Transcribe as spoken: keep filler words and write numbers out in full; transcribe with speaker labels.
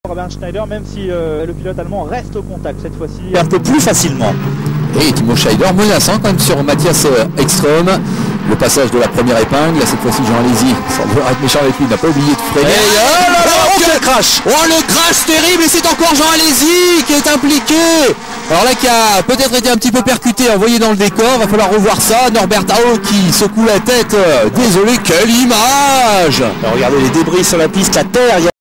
Speaker 1: Robin Schneider, même si euh, le pilote allemand reste au contact cette fois-ci.
Speaker 2: Un peu plus facilement.
Speaker 3: Et Timo Schneider menaçant quand même sur Mathias Ekström. Le passage de la première épingle, cette fois-ci Jean Alesi, sans vouloir être méchant avec lui, n'a pas oublié de freiner.
Speaker 2: Et oh là là, oh, quel crash!
Speaker 3: Oh le crash terrible, et c'est encore Jean Alesi qui est impliqué. Alors là qui a peut-être été un petit peu percuté, envoyé dans le décor, va falloir revoir ça. Norbert Hau qui secoue la tête, désolé, quelle image!
Speaker 2: Alors, regardez les débris sur la piste, la terre.